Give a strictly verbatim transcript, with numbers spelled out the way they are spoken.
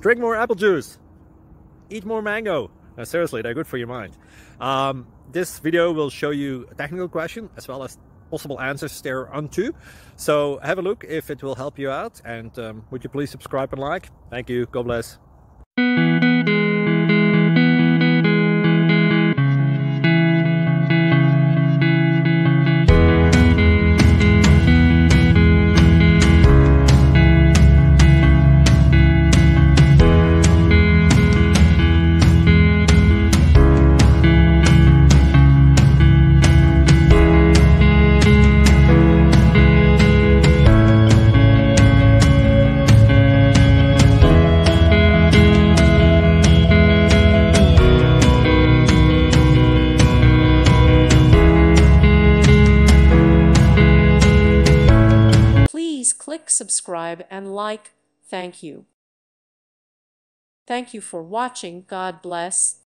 drink more apple juice, eat more mango. No, seriously, they're good for your mind. Um, this video will show you a technical question as well as possible answers thereunto. So have a look if it will help you out, and um, would you please subscribe and like? Thank you. God bless. Click subscribe and like. Thank you. Thank you for watching. God bless.